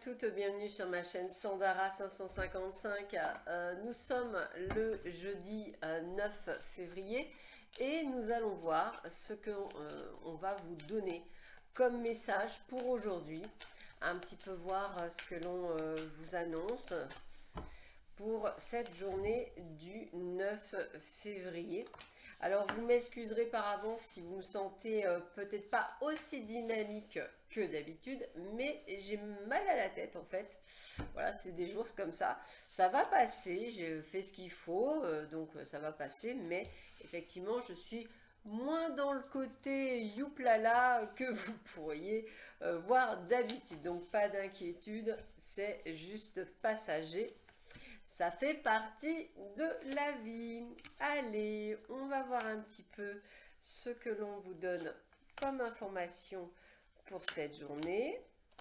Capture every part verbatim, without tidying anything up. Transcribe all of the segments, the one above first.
toutes, bienvenue sur ma chaîne Sandara cinq cent cinquante-cinq. Euh, nous sommes le jeudi euh, neuf février et nous allons voir ce qu'on euh, on va vous donner comme message pour aujourd'hui. Un petit peu voir euh, ce que l'on euh, vous annonce pour cette journée du neuf février. Alors vous m'excuserez par avance si vous me sentez euh, peut-être pas aussi dynamique que d'habitude, mais j'ai mal à la tête en fait. Voilà, c'est des jours comme ça. Ça va passer, j'ai fait ce qu'il faut, euh, donc ça va passer, mais effectivement je suis moins dans le côté youplala que vous pourriez euh, voir d'habitude. Donc pas d'inquiétude, c'est juste passager. Ça fait partie de la vie. Allez, on va voir un petit peu ce que l'on vous donne comme information pour cette journée.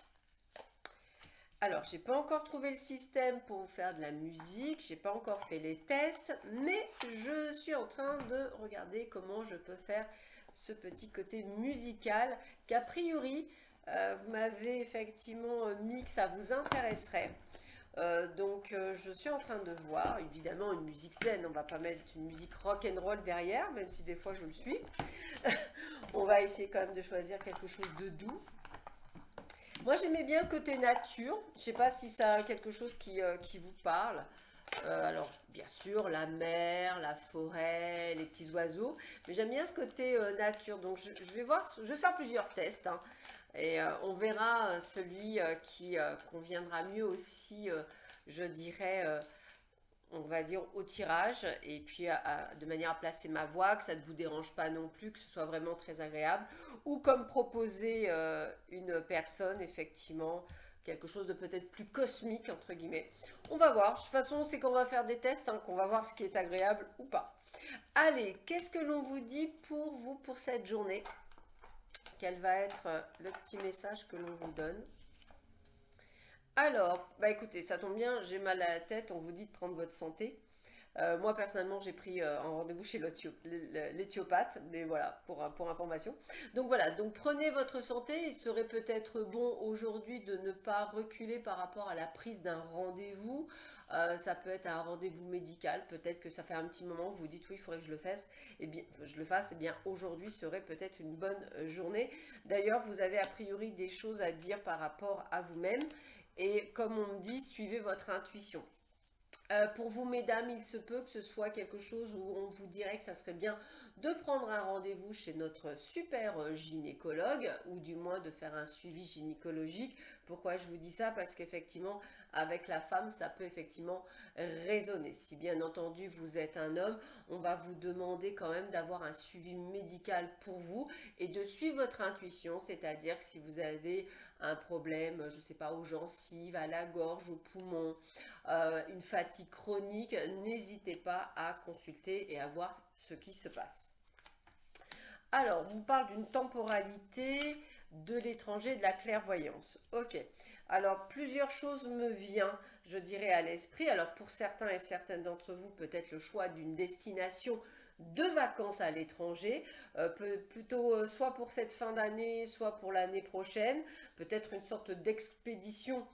Alors, j'ai pas encore trouvé le système pour vous faire de la musique, j'ai pas encore fait les tests, mais je suis en train de regarder comment je peux faire ce petit côté musical qu'a priori, euh, vous m'avez effectivement mis que ça vous intéresserait. Euh, donc euh, je suis en train de voir, évidemment une musique zen, on va pas mettre une musique rock and roll derrière, même si des fois je le suis. On va essayer quand même de choisir quelque chose de doux. Moi j'aimais bien le côté nature, je sais pas si ça a quelque chose qui, euh, qui vous parle. Euh, alors bien sûr la mer, la forêt, les petits oiseaux, mais j'aime bien ce côté euh, nature, donc je, je vais voir, je vais faire plusieurs tests, hein. Et euh, on verra euh, celui euh, qui euh, conviendra mieux aussi, euh, je dirais, euh, on va dire au tirage, et puis à, à, de manière à placer ma voix, que ça ne vous dérange pas non plus, que ce soit vraiment très agréable, ou comme proposer euh, une personne, effectivement, quelque chose de peut-être plus cosmique, entre guillemets. On va voir, de toute façon, c'est qu'on va faire des tests, hein, qu'on va voir ce qui est agréable ou pas. Allez, qu'est-ce que l'on vous dit pour vous, pour cette journée ? Quel va être le petit message que l'on vous donne? Alors, bah écoutez, ça tombe bien, j'ai mal à la tête, on vous dit de prendre votre santé. Euh, moi, personnellement, j'ai pris euh, un rendez-vous chez l'éthiopathe, mais voilà, pour, pour information. Donc voilà, donc prenez votre santé. Il serait peut-être bon aujourd'hui de ne pas reculer par rapport à la prise d'un rendez-vous. Euh, ça peut être un rendez-vous médical. Peut-être que ça fait un petit moment que vous dites oui, il faudrait que je le fasse. Et bien, je le fasse. Et bien, aujourd'hui serait peut-être une bonne journée. D'ailleurs, vous avez a priori des choses à dire par rapport à vous-même. Et comme on me dit, suivez votre intuition. Euh, pour vous, mesdames, il se peut que ce soit quelque chose où on vous dirait que ça serait bien de prendre un rendez-vous chez notre super gynécologue, ou du moins de faire un suivi gynécologique. Pourquoi je vous dis ça? Parce qu'effectivement, avec la femme, ça peut effectivement résonner. Si bien entendu, vous êtes un homme, on va vous demander quand même d'avoir un suivi médical pour vous et de suivre votre intuition, c'est-à-dire que si vous avez un problème, je ne sais pas, aux gencives, à la gorge, aux poumons, euh, une fatigue chronique, n'hésitez pas à consulter et à voir ce qui se passe. Alors, on parle d'une temporalité, de l'étranger, de la clairvoyance. Ok. Alors, plusieurs choses me viennent, je dirais, à l'esprit. Alors, pour certains et certaines d'entre vous, peut-être le choix d'une destination de vacances à l'étranger, euh, plutôt euh, soit pour cette fin d'année, soit pour l'année prochaine. Peut-être une sorte d'expédition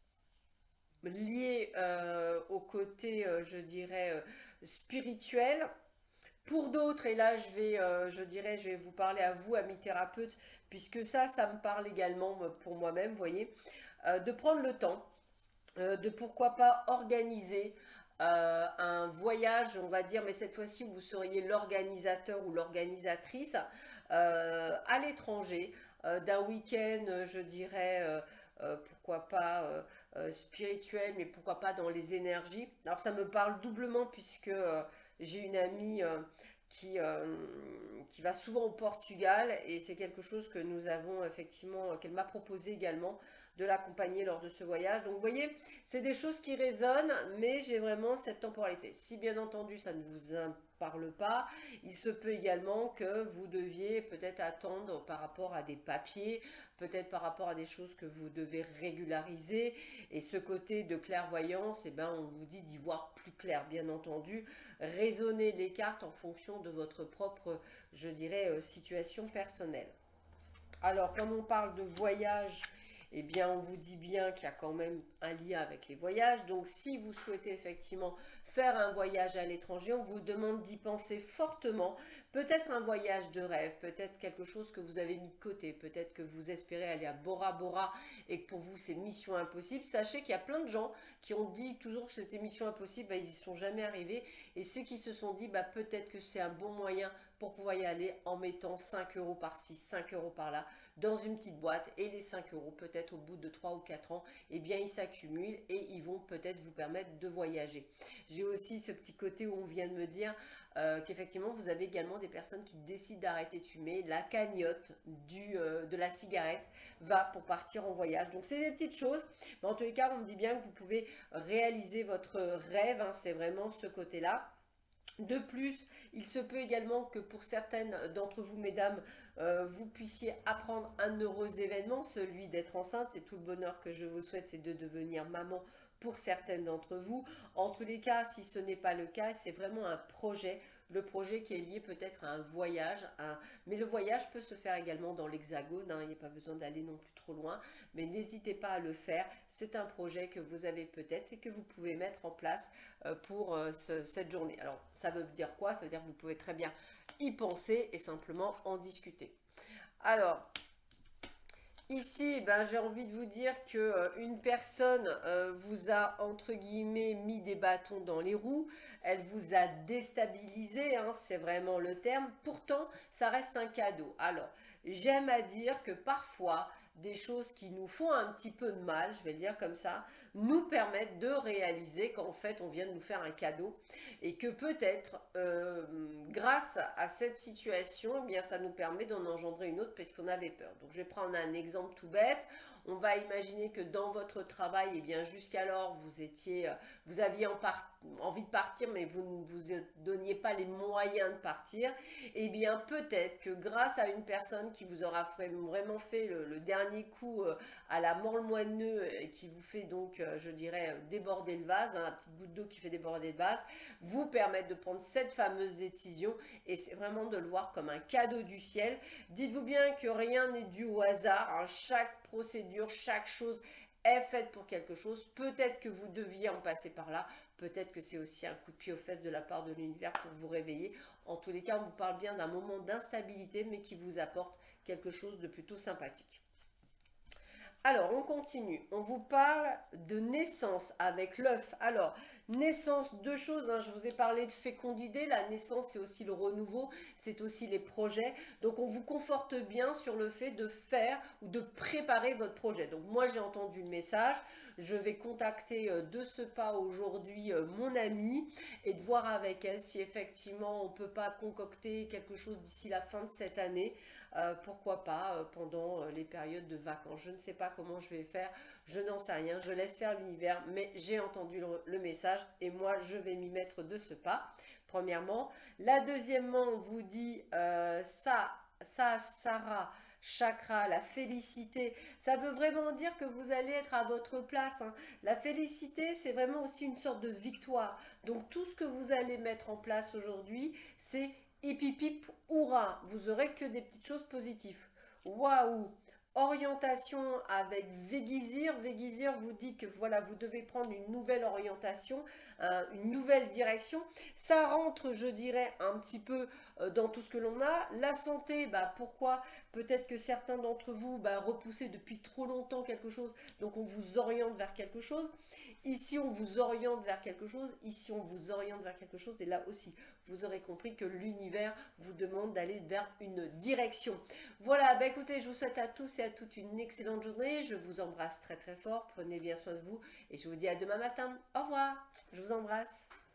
lié euh, au côté, euh, je dirais, euh, spirituel. Pour d'autres, et là je vais, euh, je dirais, je vais vous parler à vous, amis thérapeutes, puisque ça, ça me parle également pour moi-même, vous voyez, euh, de prendre le temps, euh, de pourquoi pas organiser euh, un voyage, on va dire, mais cette fois-ci vous seriez l'organisateur ou l'organisatrice euh, à l'étranger, euh, d'un week-end, je dirais, euh, euh, pourquoi pas euh, euh, spirituel, mais pourquoi pas dans les énergies. Alors ça me parle doublement puisque euh, j'ai une amie euh, qui, euh, qui va souvent au Portugal et c'est quelque chose que nous avons effectivement, qu'elle m'a proposé également de l'accompagner lors de ce voyage. Donc vous voyez, c'est des choses qui résonnent, mais j'ai vraiment cette temporalité. Si bien entendu ça ne vous parle pas, il se peut également que vous deviez peut-être attendre par rapport à des papiers, peut-être par rapport à des choses que vous devez régulariser. Et ce côté de clairvoyance, eh ben, on vous dit d'y voir plus clair, bien entendu. Raisonnez les cartes en fonction de votre propre, je dirais, situation personnelle. Alors, comme on parle de voyage eh bien on vous dit bien qu'il y a quand même un lien avec les voyages. Donc si vous souhaitez effectivement faire un voyage à l'étranger, on vous demande d'y penser fortement. Peut-être un voyage de rêve, peut-être quelque chose que vous avez mis de côté, peut-être que vous espérez aller à Bora Bora et que pour vous c'est mission impossible. Sachez qu'il y a plein de gens qui ont dit toujours que c'était mission impossible, bah, ils n'y sont jamais arrivés. Et ceux qui se sont dit, bah, peut-être que c'est un bon moyen pour pouvoir y aller en mettant cinq euros par-ci, cinq euros par-là, dans une petite boîte. Et les cinq euros, peut-être au bout de trois ou quatre ans, eh bien, ils s'accumulent et ils vont peut-être vous permettre de voyager. J'ai aussi ce petit côté où on vient de me dire euh, qu'effectivement, vous avez également des personnes qui décident d'arrêter de fumer. La cagnotte du, euh, de la cigarette va pour partir en voyage. Donc, c'est des petites choses. Mais en tous les cas, on me dit bien que vous pouvez réaliser votre rêve. Hein, c'est vraiment ce côté-là. De plus, il se peut également que pour certaines d'entre vous, mesdames, euh, vous puissiez apprendre un heureux événement, celui d'être enceinte. C'est tout le bonheur que je vous souhaite, c'est de devenir maman pour certaines d'entre vous. En tous les cas, si ce n'est pas le cas, c'est vraiment un projet. Le projet qui est lié peut-être à un voyage, à... mais le voyage peut se faire également dans l'hexagone, hein, il n'y a pas besoin d'aller non plus trop loin, mais n'hésitez pas à le faire, c'est un projet que vous avez peut-être et que vous pouvez mettre en place euh, pour euh, ce, cette journée. Alors, ça veut dire quoi? Ça veut dire que vous pouvez très bien y penser et simplement en discuter. Alors, ici, ben, j'ai envie de vous dire que euh, une personne euh, vous a, entre guillemets, mis des bâtons dans les roues. Elle vous a déstabilisé, hein, c'est vraiment le terme. Pourtant, ça reste un cadeau. Alors, j'aime à dire que parfois, des choses qui nous font un petit peu de mal, je vais le dire comme ça, nous permettent de réaliser qu'en fait, on vient de nous faire un cadeau et que peut-être, euh, grâce à cette situation, eh bien, ça nous permet d'en engendrer une autre parce qu'on avait peur. Donc, je vais prendre un exemple tout bête. On va imaginer que dans votre travail, eh bien, jusqu'alors, vous étiez, vous aviez en part, envie de partir, mais vous ne vous donniez pas les moyens de partir. Eh bien, peut-être que grâce à une personne qui vous aura vraiment fait le, le dernier coup à la morle moineux et qui vous fait donc, je dirais, déborder le vase, hein, la petite goutte d'eau qui fait déborder le vase, vous permettre de prendre cette fameuse décision. Et c'est vraiment de le voir comme un cadeau du ciel. Dites-vous bien que rien n'est dû au hasard, hein, chaque procédure, chaque chose est faite pour quelque chose. Peut-être que vous deviez en passer par là. Peut-être que c'est aussi un coup de pied aux fesses de la part de l'univers pour vous réveiller. En tous les cas, on vous parle bien d'un moment d'instabilité, mais qui vous apporte quelque chose de plutôt sympathique. Alors, on continue. On vous parle de naissance avec l'œuf. Alors, naissance, deux choses. Hein. Je vous ai parlé de fécondité. La naissance, c'est aussi le renouveau. C'est aussi les projets. Donc, on vous conforte bien sur le fait de faire ou de préparer votre projet. Donc, moi, j'ai entendu le message. Je vais contacter euh, de ce pas aujourd'hui euh, mon amie et de voir avec elle si effectivement, on ne peut pas concocter quelque chose d'ici la fin de cette année. Euh, pourquoi pas euh, pendant euh, les périodes de vacances. Je ne sais pas comment je vais faire, je n'en sais rien, je laisse faire l'univers, mais j'ai entendu le, le message et moi je vais m'y mettre de ce pas, premièrement. La deuxièmement, on vous dit euh, ça, ça, Sarah, chakra, la félicité, ça veut vraiment dire que vous allez être à votre place. Hein. La félicité, c'est vraiment aussi une sorte de victoire. Donc tout ce que vous allez mettre en place aujourd'hui, c'est hip hip hip, hurrah, vous aurez que des petites choses positives. Waouh! Orientation avec Véguizir. Véguizir vous dit que voilà, vous devez prendre une nouvelle orientation, euh, une nouvelle direction. Ça rentre, je dirais, un petit peu euh, dans tout ce que l'on a. La santé, bah, pourquoi? Peut-être que certains d'entre vous bah, repoussaient depuis trop longtemps quelque chose, donc on vous oriente vers quelque chose. Ici, on vous oriente vers quelque chose. Ici, on vous oriente vers quelque chose. Et là aussi, vous aurez compris que l'univers vous demande d'aller vers une direction. Voilà, bah écoutez, je vous souhaite à tous et à toutes une excellente journée. Je vous embrasse très très fort. Prenez bien soin de vous. Et je vous dis à demain matin. Au revoir. Je vous embrasse.